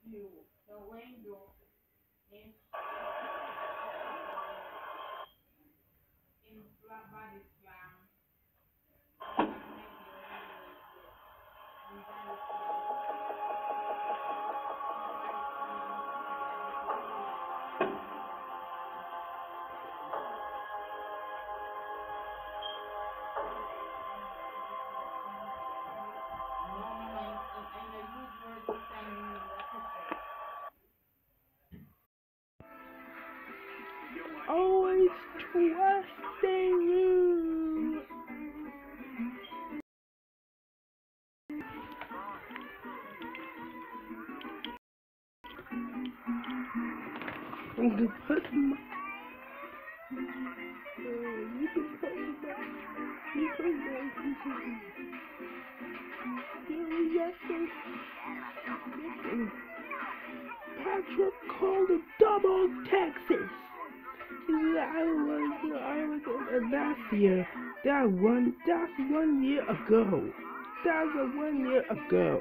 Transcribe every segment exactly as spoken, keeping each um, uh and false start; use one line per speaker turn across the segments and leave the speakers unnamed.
Always trusting you. I'm gonna put my. Uh, you can put my. You can put my. Yes, yes, Patrick called a double Texas. I was, I was uh, last year. That one, that's one year ago. That's a one year ago.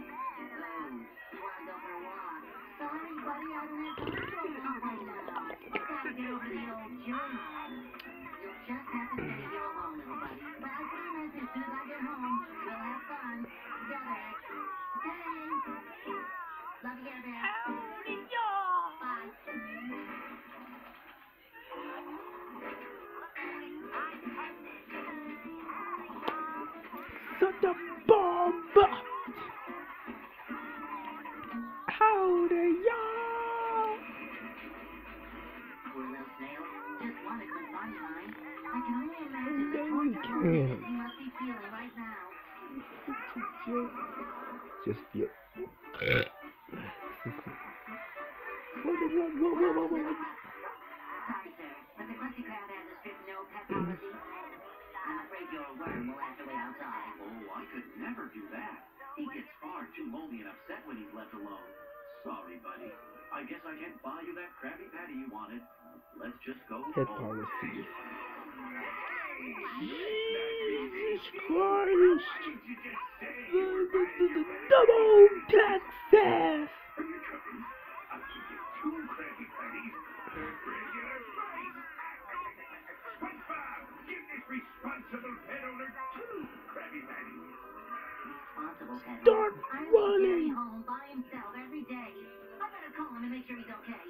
Such a bomb! Howdy, y'all! No, you can't. Just feel. What is that? Whoa, whoa, whoa, whoa.
Sorry, sir, but the Krusty Krab has a strict no pet policy. I'm afraid your worm will have to wait outside.
Oh, I could never do that. He gets far too lonely and upset when he's left alone. Sorry, buddy. I guess I can't buy you that Krabby Patty you wanted. Let's just go
Pet
home.
policy. Jesus Christ! The, the, the, the double Texas!
Are you coming? I can get two Krabby Patties for regular price. SpongeBob, give this responsible pet owner two Krabby Patties.
Responsible pet
Start
owner. I'm
running!
home by himself every day. I better call him and make sure he's okay.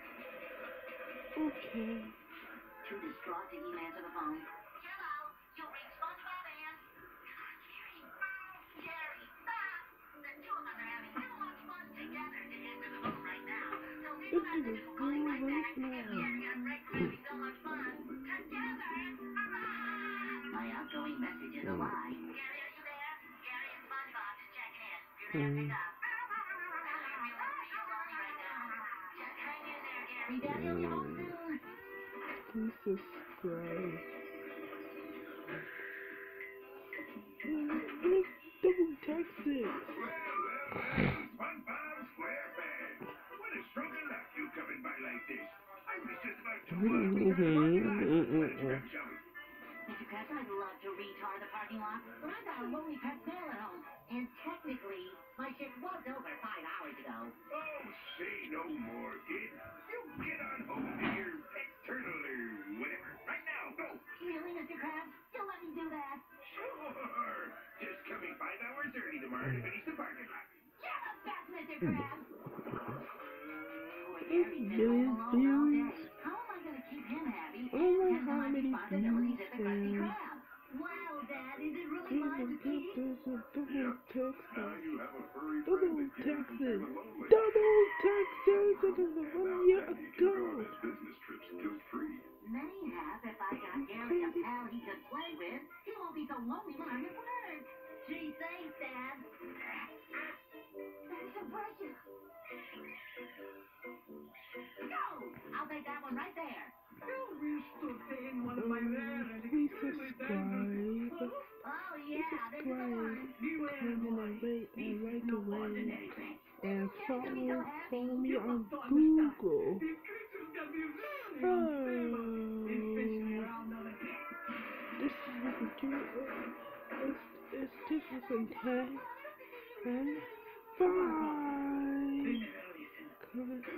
Okay.
Too distraught to even answer the phone. Hello, you'll reach SpongeBob and... Jerry, stop! The two of us are having too much fun together to answer the phone right now. So we will have to do calling right back because Jerry and Rick are having so much fun together. My outgoing message is a lie. Gary, are you there? Gary and SpongeBob just checking in. You're gonna pick up. Daddy, will be home soon.
Jesus Christ. Double Texas.
SpongeBob SquarePants. What a stroke of luck you coming by like this. I was just about to walk into the parking lot. Let's grab some.
Mister Krabs, I'd love to retard the parking lot, but I got a lonely pet snail at home, and technically, my shift was over five hours ago.
Oh, say no more, kid. You get on home to your pet turtle or whatever. Right now, go.
Really, Mister Krabs? You'll let me do that?
Sure. Just coming five hours early tomorrow to finish the parking lot.
You're the best, Mister Krabs!
Million views.
How am I going to keep him happy
Oh
and
my,
handle
how
my
many
responsibilities
views
at the Krusty
there?
Krab? Wow, Dad, is it really
There's
mine
a
to keep?
there's a double Texas.
Now you have a furry
Double
friend that keeps you
Texas.
from lonely.
Double Texas. It was a one year
Now you can go
ago.
on his business trips guilt-free.
Many have. If I got Gary a pal he could play with, he won't be so lonely when I'm at work. Gee, thanks, Dad. That's so precious. Go! I'll take that one right there.
Please subscribe.
Oh, yeah, there's the
Subscribe.
one.
Comment and rate and like away. And follow,
So happy.
follow me on Google. Oh. This is a two. It's, it's this is a ten and five. covered